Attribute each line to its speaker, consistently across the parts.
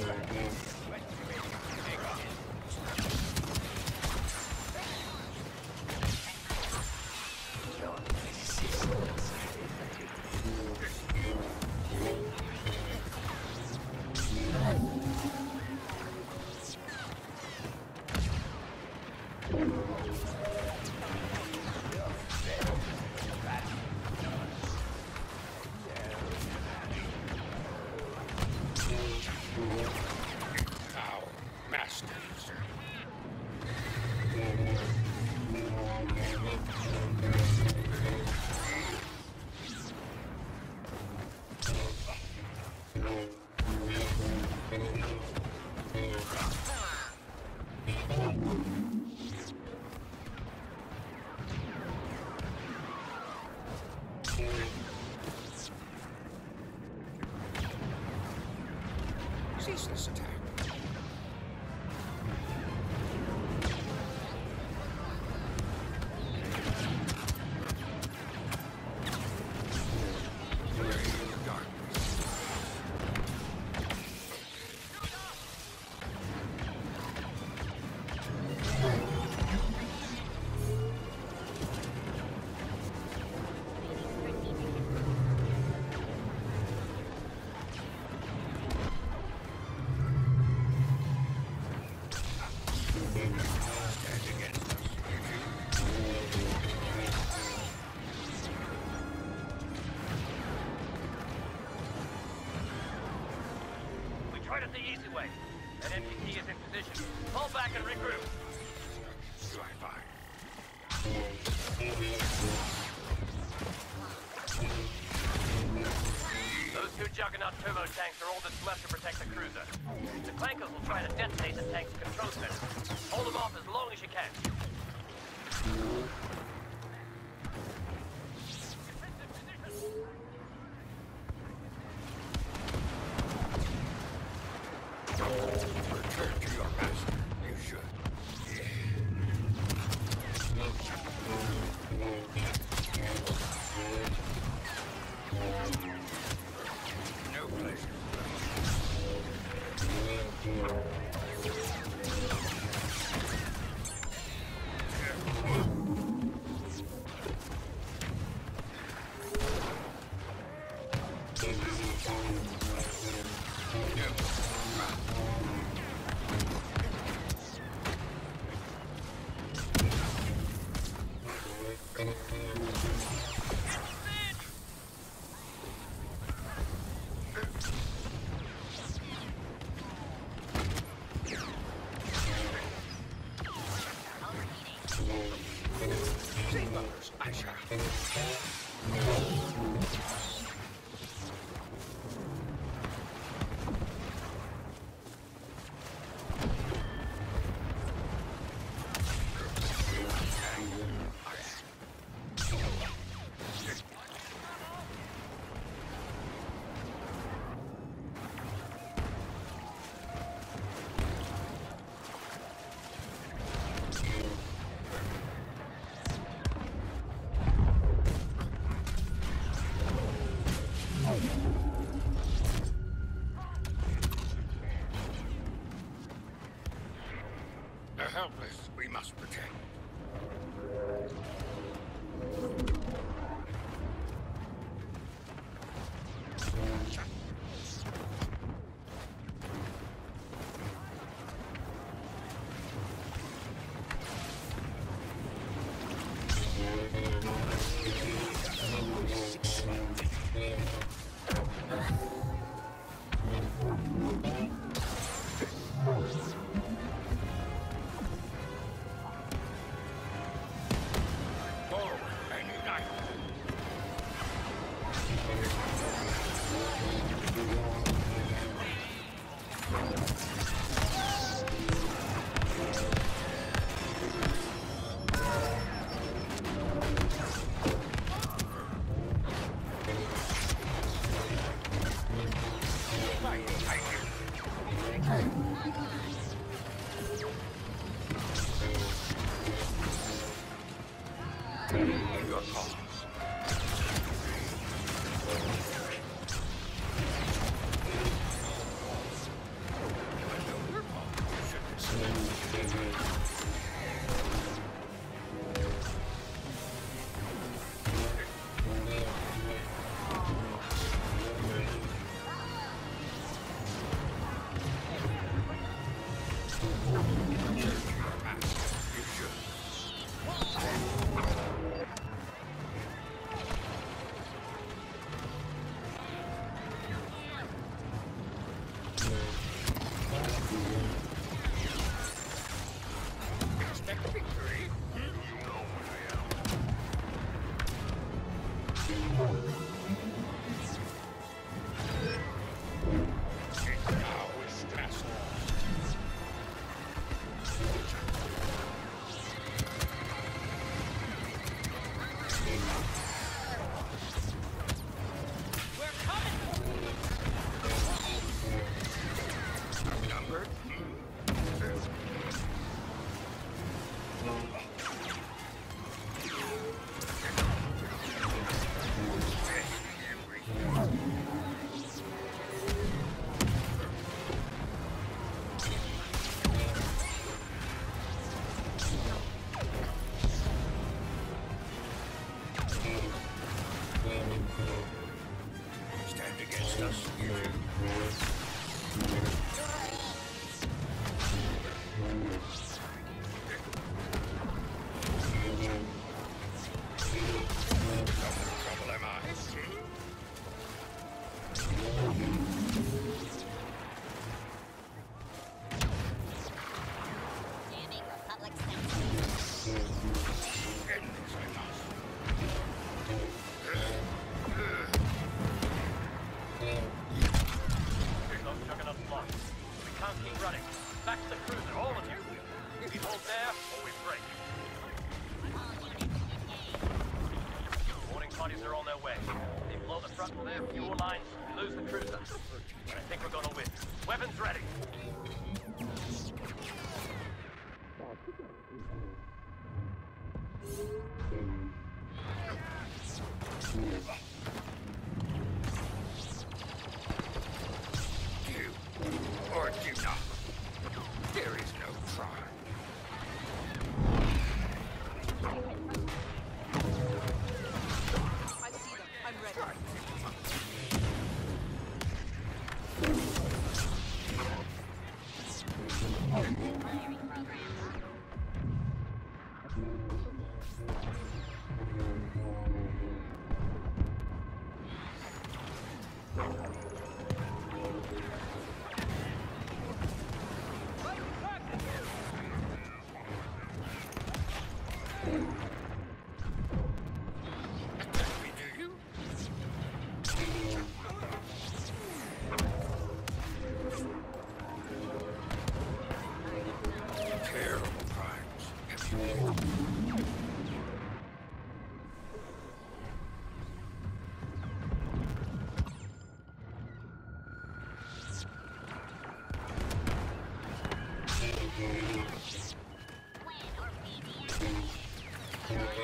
Speaker 1: Ceaseless attack.
Speaker 2: Tried it the easy way. That MPT is in position. Pull back and regroup.
Speaker 1: Drive-by.
Speaker 2: Those two Juggernaut turbo tanks are all that's left to protect the cruiser. The clankers will try to detonate the tank's control center. Hold them off as long as you can.
Speaker 1: Return to your master. You should. No pleasure. I shall. The helpless we must protect. Your cause. Expect victory? You know what I am. It now is castle. Outnumbered? Stand against us, you trouble am I?
Speaker 3: Jamming Republic Center.
Speaker 1: Goodness, I must.
Speaker 2: Here's those Juggernaut blocks. We can't keep running. Back to the cruiser, all of you. We hold there, or we break. Morning parties are on their way. They blow the front of their fuel lines, we lose the cruiser. But I think we're gonna win. Weapons ready.
Speaker 1: Do or do not. There is no try.
Speaker 4: I see them. I'm ready.
Speaker 1: We do you? Terrible crimes. Have you
Speaker 3: Win or be the enemy.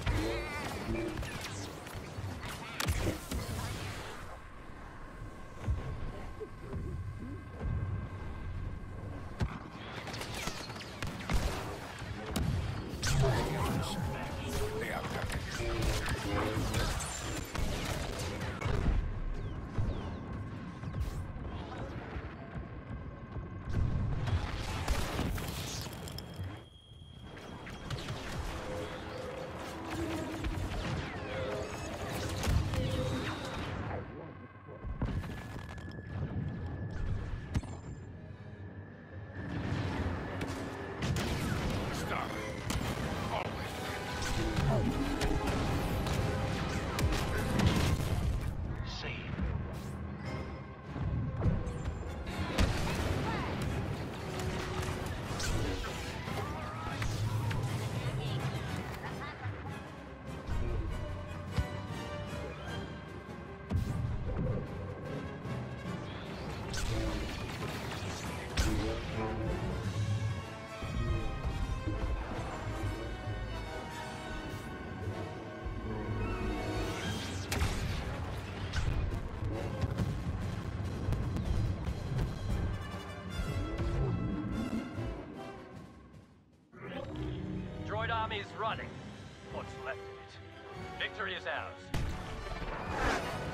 Speaker 1: They outnumbered you. Stop. Always.
Speaker 2: Droid army is running. What's left of it. Victory is ours.